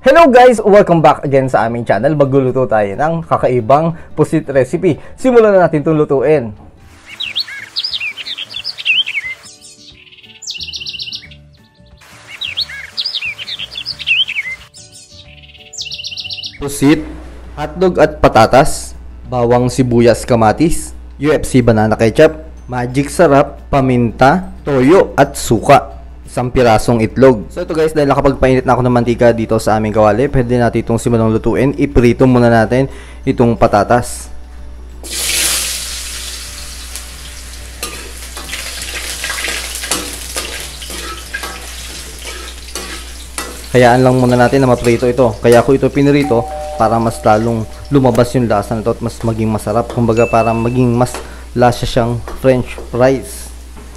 Hello guys! Welcome back again sa aming channel. Magluluto tayo ng kakaibang pusit recipe. Simulan na natin itong lutuin. Pusit, hotdog at patatas, bawang sibuyas kamatis, UFC banana ketchup, magic sarap, paminta, toyo at suka. Isang pirasong itlog. So ito guys, dahil nakapagpainit na ako ng mantika dito sa aming kawali, pwede natin itong simulang lutuin. Iprito muna natin itong patatas. Hayaan lang muna natin na maprito ito. Kaya ako ito pinirito para mas lalong lumabas yung lasa nito at mas maging masarap. Kumbaga para maging mas lasa siyang French fries.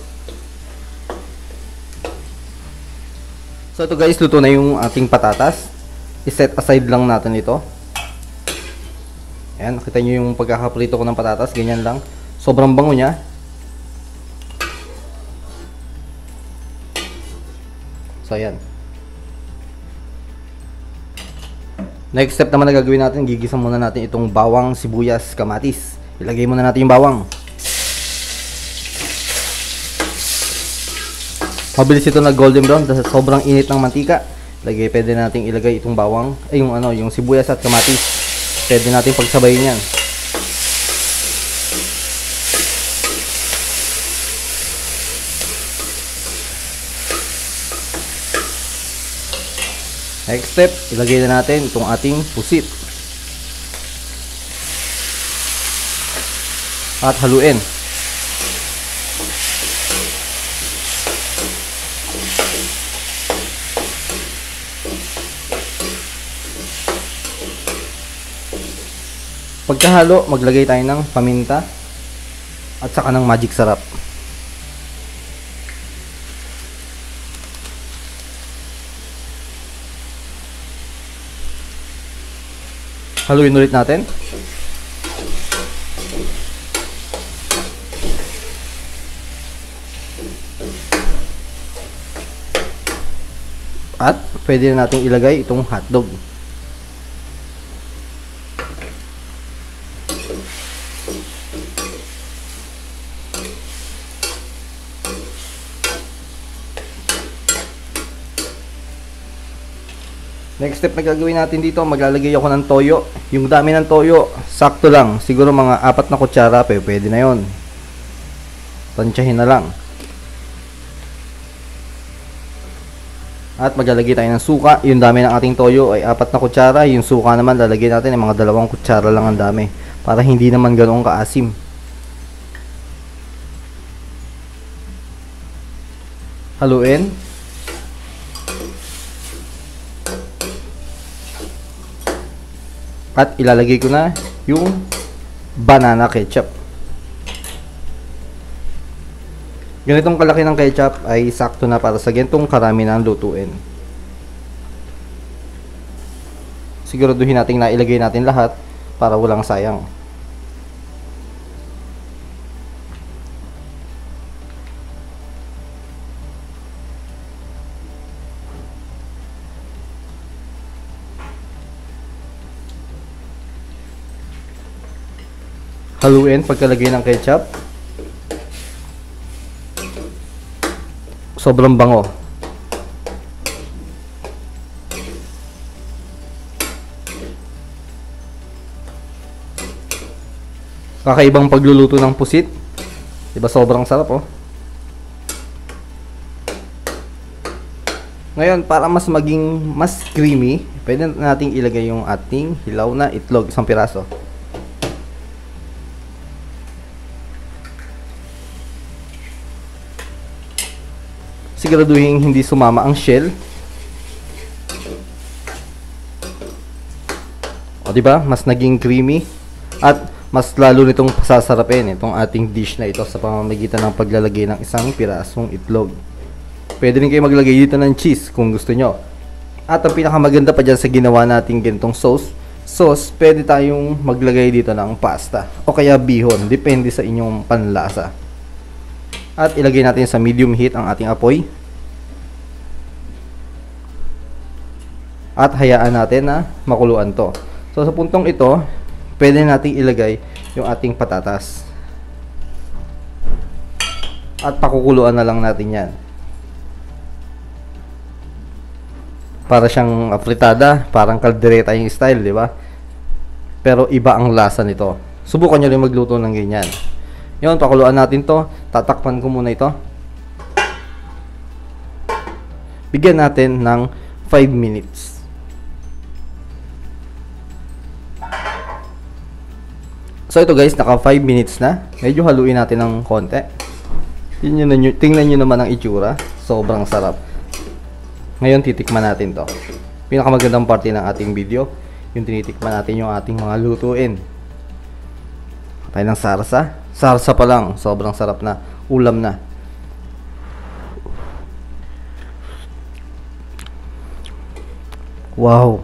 So ito guys, luto na yung ating patatas. I-set aside lang natin ito. Ayan, nakita nyo yung pagkakaprito ko ng patatas. Ganyan lang. Sobrang bango niya. So ayan. Next step naman na gagawin natin, gigisa muna natin itong bawang, sibuyas, kamatis. Ilagay muna natin yung bawang. Mabilis ito na golden brown dahil sobrang init ng mantika. Pwede nating ilagay itong bawang, yung sibuyas at kamatis. Pwede nating pagsabayin yan. Next step, ilagay na natin itong ating pusit. At haluin. Pagkahalo, maglagay tayo ng paminta at saka ng magic sarap. Haluin ulit natin. At pwede na natin ilagay itong hotdog. Next step na gagawin natin dito, maglalagay ako ng toyo. Yung dami ng toyo, sakto lang. Siguro mga 4 na kutsara, pwede na yon. Tansyahin na lang. At maglalagay tayo ng suka. Yung dami ng ating toyo ay 4 na kutsara. Yung suka naman, lalagay natin ay mga 2 kutsara lang ang dami. Para hindi naman ganoong kaasim. Haluin. At ilalagay ko na yung banana ketchup. Ganitong kalaki ng ketchup ay sakto na para sa ganitong karami ng lutuin. Siguraduhin natin na ilagay natin lahat para walang sayang. Haluin pagkalagay ng ketchup. Sobrang bango. Kakaibang pagluluto ng pusit. Diba sobrang sarap oh. Ngayon, para maging mas creamy, pwede nating ilagay yung ating hilaw na itlog, 1 piraso. Siguraduhin hindi sumama ang shell. O diba? Mas naging creamy at mas lalo nitong sasarapin itong ating dish na ito sa pamamagitan ng paglalagay ng 1 pirasong itlog. Pwede rin kayo maglagay dito ng cheese kung gusto nyo. At ang pinakamaganda pa dyan sa ginawa natin ganitong sauce, pwede tayong maglagay dito ng pasta o kaya bihon, depende sa inyong panlasa. At ilagay natin sa medium heat ang ating apoy. at hayaan natin na makuluan to. So sa puntong ito, pwede nating ilagay yung ating patatas. At pakukuluan na lang natin yan. Para siyang fritada, parang kaldereta yung style, di ba? Pero iba ang lasa nito. Subukan nyo rin magluto ng ganyan. Yun, pakuluan natin to. Tatakpan ko muna ito. Bigyan natin ng 5 minutes. So ito guys, naka 5 minutes na. Medyo haluin natin ng konti. Tingnan nyo naman ang itsura. Sobrang sarap. Ngayon titikman natin to. Pinakamagandang parte ng ating video, yung tinitikman natin yung ating mga lutuin. Tayo ng sarsa. Sarsa pa lang, sobrang sarap na. Ulam na. Wow.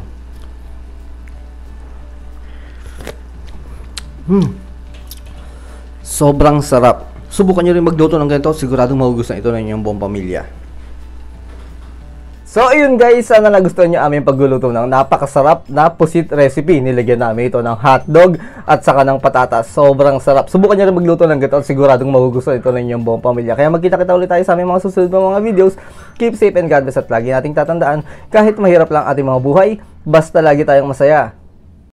Sobrang sarap. Subukan nyo rin magluto ng ganito. Siguradong magugustuhan ito ng inyong buong pamilya. So ayun guys, sana nagustuhan nyo aming pagluluto ng napakasarap na pusit recipe. Nilagyan namin ito ng hotdog at saka ng patatas. Sobrang sarap. Subukan nyo rin magluto ng ganito at siguradong magugustuhan ito ng inyong buong pamilya. Kaya magkita-kita ulit tayo sa aming mga susunod na mga videos. Keep safe and God bless at lagi nating tatandaan, kahit mahirap lang ating mga buhay, basta lagi tayong masaya.